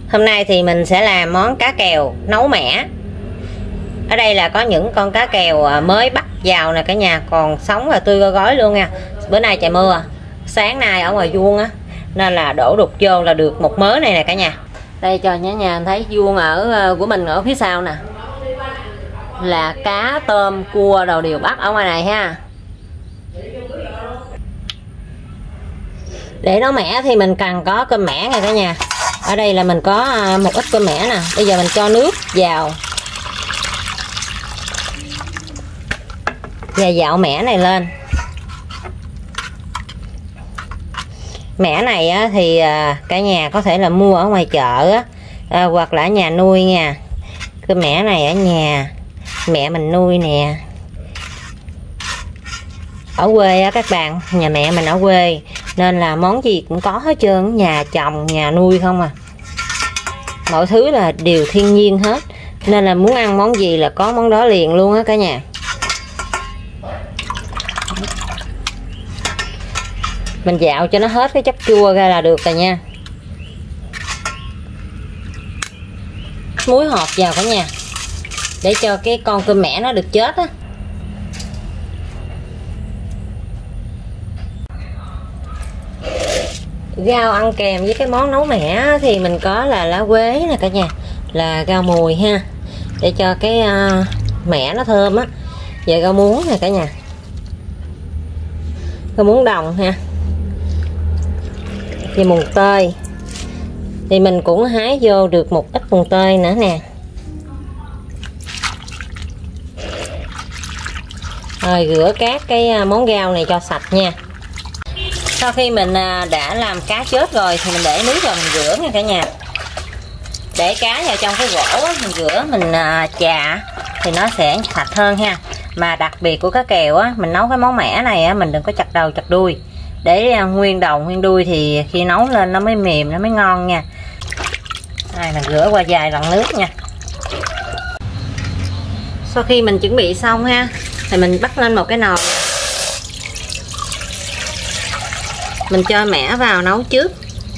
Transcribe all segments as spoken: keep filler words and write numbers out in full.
Hôm nay thì mình sẽ làm món cá kèo nấu mẻ. Ở đây là có những con cá kèo mới bắt vào nè cả nhà, còn sống và tươi gói luôn nha. Bữa nay trời mưa, sáng nay ở ngoài vuông á nên là đổ đục vô là được một mớ này nè cả nhà. Đây cho nhà nhà thấy vuông ở của mình ở phía sau nè, là cá tôm cua đồ đều bắt ở ngoài này ha. Để nấu mẻ thì mình cần có cơm mẻ nha cả nhà. Ở đây là mình có một ít cơm mẻ nè. Bây giờ mình cho nước vào và dạo mẻ này lên. Mẻ này á, thì cả nhà có thể là mua ở ngoài chợ á, à, hoặc là ở nhà nuôi nha. Cơm mẻ này ở nhà mẹ mình nuôi nè. Ở quê á các bạn, nhà mẹ mình ở quê nên là món gì cũng có hết trơn, nhà trồng nhà nuôi không à. Mọi thứ là đều thiên nhiên hết, nên là muốn ăn món gì là có món đó liền luôn á cả nhà. Mình dạo cho nó hết cái chất chua ra là được rồi nha. Muối hột vào cả nhà, để cho cái con cơm mẻ nó được chết á. Rau ăn kèm với cái món nấu mẻ thì mình có là lá quế nè cả nhà, là rau mùi ha, để cho cái uh, mẻ nó thơm á. Và rau muống nè cả nhà, rau muống đồng ha, và mùng tơi thì mình cũng hái vô được một ít mùng tơi nữa nè. Rồi rửa các cái món rau này cho sạch nha. Sau khi mình đã làm cá chết rồi thì mình để nước vào mình rửa nha cả nhà. Để cá vào trong cái gỗ mình rửa mình chà thì nó sẽ sạch hơn ha. Mà đặc biệt của cá kèo á, mình nấu cái món mẻ này á, mình đừng có chặt đầu chặt đuôi. Để nguyên đầu nguyên đuôi thì khi nấu lên nó mới mềm, nó mới ngon nha. Đây, mình rửa qua vài lần nước nha. Sau khi mình chuẩn bị xong ha, thì mình bắt lên một cái nồi. Mình cho mẻ vào nấu trước.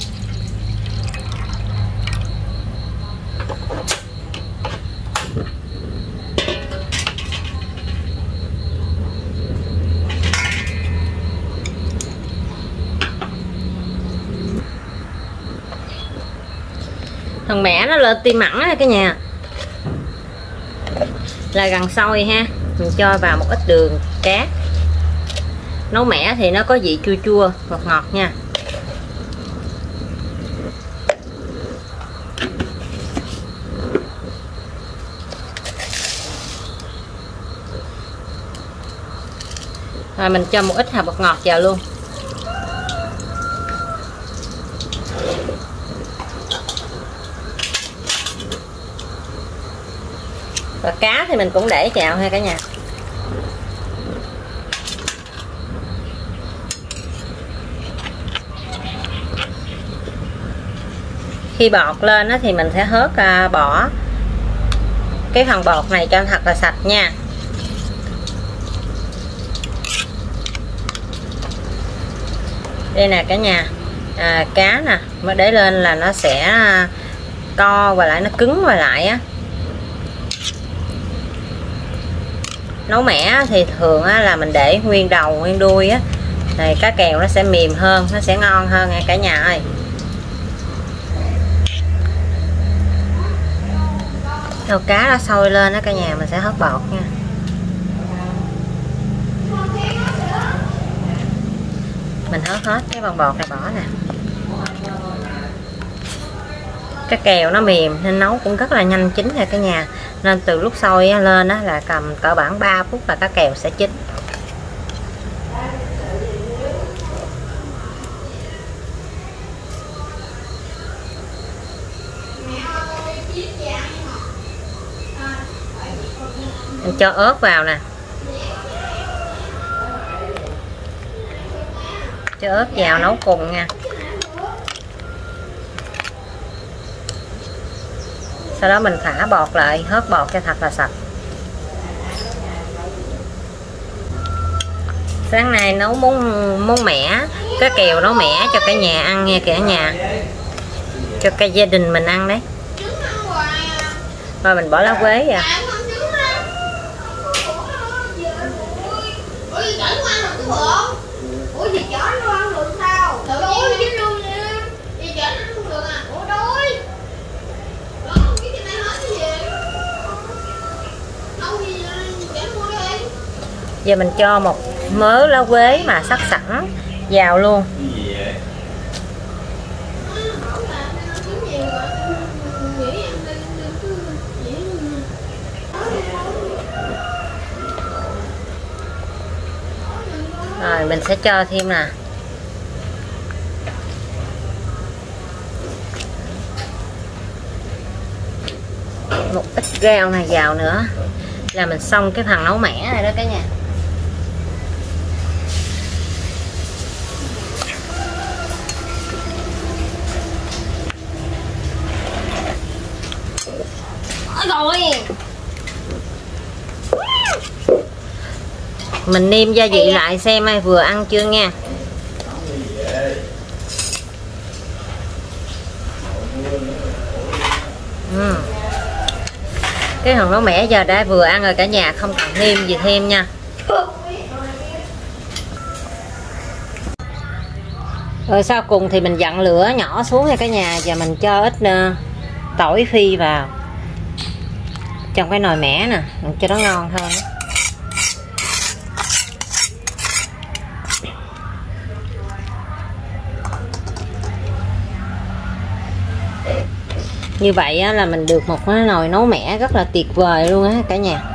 Thằng mẻ nó lên tim mặn á cả nhà, là gần sôi ha. Mình cho vào một ít đường cát. Nấu mẻ thì nó có vị chua chua ngọt ngọt nha. Rồi mình cho một ít hạt bột ngọt vào luôn. Và cá thì mình cũng để vào ha cả nhà. Khi bọt lên thì mình sẽ hớt bỏ cái phần bọt này cho thật là sạch nha. Đây nè cả nhà, à, cá nè mới để lên là nó sẽ co và lại nó cứng và lại á. Nấu mẻ thì thường á, là mình để nguyên đầu nguyên đuôi á, thì cá kèo nó sẽ mềm hơn, nó sẽ ngon hơn nha cả nhà ơi. Đầu cá nó sôi lên đó cả nhà, mình sẽ hớt bọt nha. Mình hớt hết cái bong bọt này bỏ nè. Cá kèo nó mềm nên nấu cũng rất là nhanh chín nha cả nhà. Nên từ lúc sôi lên á, là cầm cỡ khoảng ba phút là cá kèo sẽ chín. Mình cho ớt vào nè. Cho ớt vào nấu cùng nha. Sau đó mình thả bọt lại, hớt bọt cho thật là sạch. Sáng nay nấu món món mẻ, cá kèo nấu mẻ cho cả nhà ăn nha cả nhà. cho cả gia đình mình ăn đấy. Rồi mình bỏ lá quế vào. Giờ mình cho một mớ lá quế mà sắc sẵn vào luôn. Rồi mình sẽ cho thêm nè một ít rau này vào nữa là mình xong cái phần nấu mẻ này đó cả nhà. Rồi mình nêm gia vị lại xem ai vừa ăn chưa nha. uhm. Cái phần nấu mẻ giờ đã vừa ăn rồi cả nhà, không cần nêm gì thêm nha. Rồi sau cùng thì mình dặn lửa nhỏ xuống nha cả nhà, và mình cho ít uh, tỏi phi vào trong cái nồi mẻ nè cho nó ngon hơn. Như vậy á, là mình được một cái nồi nấu mẻ rất là tuyệt vời luôn á cả nhà.